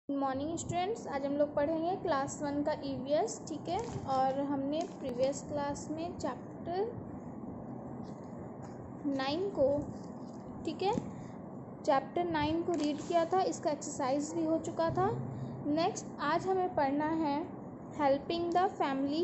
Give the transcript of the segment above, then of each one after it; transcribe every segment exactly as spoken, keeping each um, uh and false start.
Good morning students. आज हम लोग पढ़ेंगे क्लास वन का ईवीएस, ठीक है। और हमने प्रीवियस क्लास में चैप्टर नाइन को, ठीक है, चैप्टर नाइन को रीड किया था। इसका एक्सरसाइज भी हो चुका था। नेक्स्ट आज हमें पढ़ना है helping the family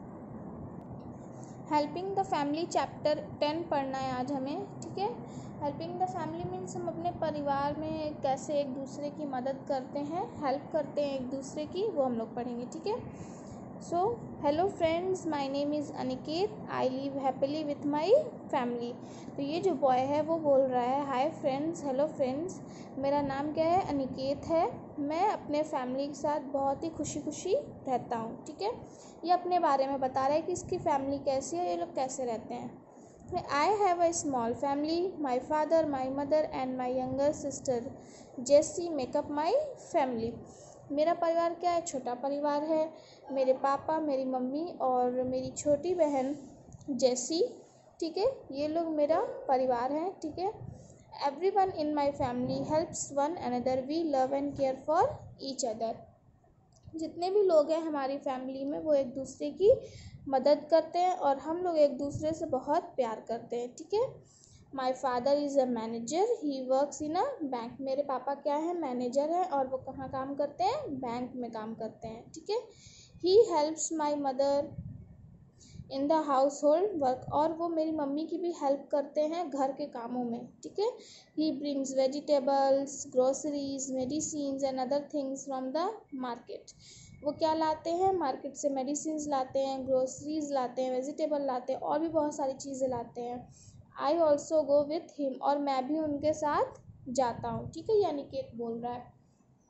helping the family chapter ten पढ़ना है आज हमें, ठीक है। हेल्पिंग द फैमिली मीन्स हम अपने परिवार में कैसे एक दूसरे की मदद करते हैं, हेल्प करते हैं एक दूसरे की, वो हम लोग पढ़ेंगे, ठीक है। So hello friends, my name is Aniket, I live happily with my family. तो ये जो बॉय है वो बोल रहा है हाय फ्रेंड्स, हेलो फ्रेंड्स, मेरा नाम क्या है, अनिकेत है, मैं अपने फैमिली के साथ बहुत ही खुशी खुशी रहता हूँ, ठीक है। ये अपने बारे में बता रहा है कि इसकी फैमिली कैसी है, ये लोग कैसे रहते हैं। I have a small family, my father, my mother and my younger sister Jessie make up my family. मेरा परिवार क्या है, छोटा परिवार है। मेरे पापा, मेरी मम्मी और मेरी छोटी बहन जेसी, ठीक है, ये लोग मेरा परिवार है, ठीक है। Everyone in my family helps one another, we love and care for each other. जितने भी लोग हैं हमारी फैमिली में वो एक दूसरे की मदद करते हैं और हम लोग एक दूसरे से बहुत प्यार करते हैं, ठीक है। My father is a manager, he works in a bank. मेरे पापा क्या है, मैनेजर है और वो कहाँ काम करते हैं, बैंक में काम करते हैं, ठीक है। He helps my mother in the household work, और वो मेरी मम्मी की भी हेल्प करते हैं घर के कामों में, ठीक है। He brings vegetables, groceries, medicine and other things from the market. वो क्या लाते हैं, मार्केट से मेडिसिन लाते हैं, ग्रोसरीज लाते हैं, वेजिटेबल लाते हैं और भी बहुत सारी चीज़ें लाते हैं। I also go with him, और मैं भी उनके साथ जाता हूँ, ठीक है। यानी कि बोल रहा है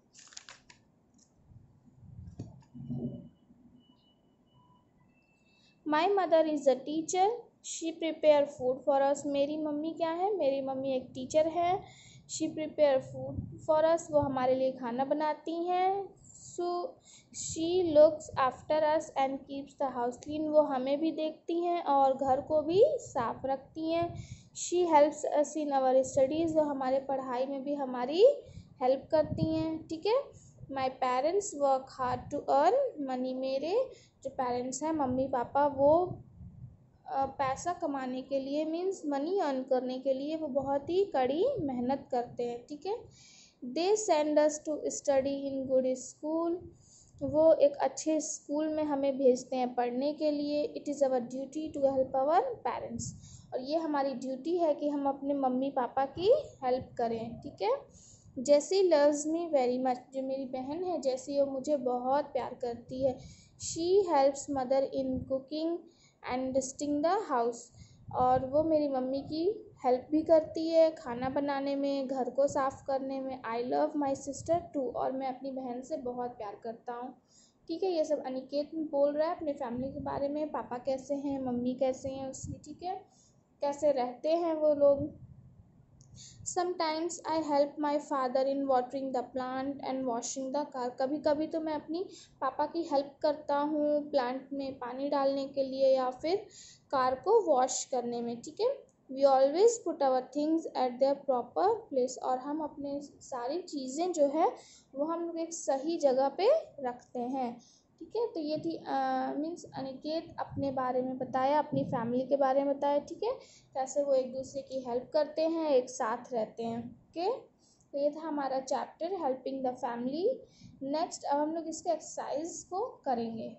my mother is a teacher, she prepare food for us. मेरी मम्मी क्या है, मेरी मम्मी एक टीचर है। She prepare food for us, वो हमारे लिए खाना बनाती हैं। So she looks after us and keeps the house clean, वो हमें भी देखती हैं और घर को भी साफ रखती हैं। She helps us in our studies, वो हमारे पढ़ाई में भी हमारी हेल्प करती हैं, ठीक है। My parents work hard to earn money, मेरे जो पेरेंट्स हैं मम्मी पापा वो पैसा कमाने के लिए मीन्स मनी अर्न करने के लिए वो बहुत ही कड़ी मेहनत करते हैं, ठीक है। They send us to study in good school, वो एक अच्छे स्कूल में हमें भेजते हैं पढ़ने के लिए। It is our duty to help our parents, और ये हमारी ड्यूटी है कि हम अपने मम्मी पापा की हेल्प करें, ठीक है। Jessie loves me very much, जो मेरी बहन है जेसी, वो मुझे बहुत प्यार करती है। She helps mother in cooking and dusting the house, और वो मेरी मम्मी की हेल्प भी करती है खाना बनाने में, घर को साफ़ करने में। I love my sister too, और मैं अपनी बहन से बहुत प्यार करता हूँ, ठीक है। ये सब अनिकेत बोल रहा है अपने फैमिली के बारे में, पापा कैसे हैं, मम्मी कैसे हैं उसकी, ठीक है, कैसे रहते हैं वो लोग। Sometimes I help my father in watering the plant and washing the car, कभी कभी तो मैं अपनी पापा की हेल्प करता हूँ प्लांट में पानी डालने के लिए या फिर कार को वॉश करने में, ठीक है। We always put our things at their proper place, और हम अपने सारी चीज़ें जो है वो हम लोग एक सही जगह पे रखते हैं, ठीक है। तो ये थी मीन्स अनिकेत अपने बारे में बताया, अपनी फैमिली के बारे में बताया, ठीक है, कैसे वो एक दूसरे की हेल्प करते हैं, एक साथ रहते हैं, ओके। तो ये था हमारा chapter helping the family. Next अब हम लोग इसके एक्सरसाइज को करेंगे।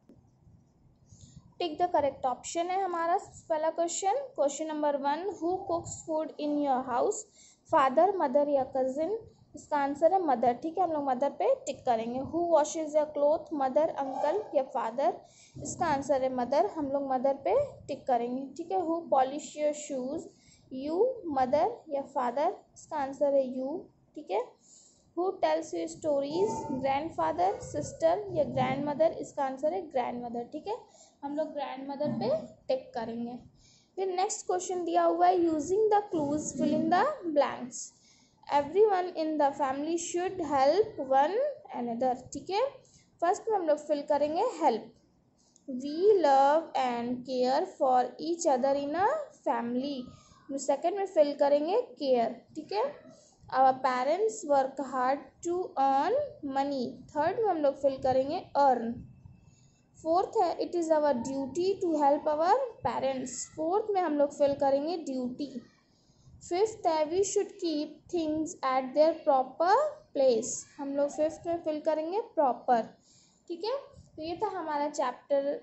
टिक द करेक्ट ऑप्शन है हमारा पहला question. Question number one, who cooks food in your house, father, mother या कजिन। इसका आंसर है मदर, ठीक है, हम लोग मदर पे टिक करेंगे। Who washes your cloth, mother, uncle या फादर। इसका आंसर है मदर, हम लोग मदर पे टिक करेंगे, ठीक है। Who polish your shoes, you, mother या फादर। इसका आंसर है यू, ठीक है। Who tells you stories, grand father, sister या ग्रैंड मदर। इसका आंसर है ग्रैंड मदर, ठीक है, हम लोग ग्रैंड मदर पे टिक करेंगे। फिर नेक्स्ट क्वेश्चन दिया हुआ है, using the clues fill in the blanks. Everyone in the family should help one another, ठीक है। फर्स्ट में हम लोग फिल करेंगे help, we love and care for each other in a family. Second में फिल करेंगे care, ठीक है। Our parents work hard to earn money. Third में हम लोग फिल करेंगे अर्न। फोर्थ है it is our duty to help our parents. Fourth में हम लोग फिल करेंगे ड्यूटी। फिफ्थ है we should keep things at their proper place. हम लोग फिफ्थ में फिल करेंगे प्रॉपर। ठीक है, तो ये था हमारा chapter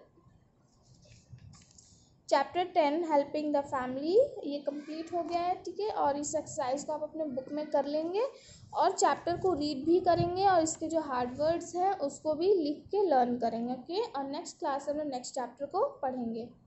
chapter ten helping the family, ये कंप्लीट हो गया है। ठीक है, और इस एक्सरसाइज को आप अपने बुक में कर लेंगे और चैप्टर को रीड भी करेंगे और इसके जो हार्ड वर्ड्स हैं उसको भी लिख के लर्न करेंगे। ओके, और नेक्स्ट क्लास में हम लोग नेक्स्ट चैप्टर को पढ़ेंगे।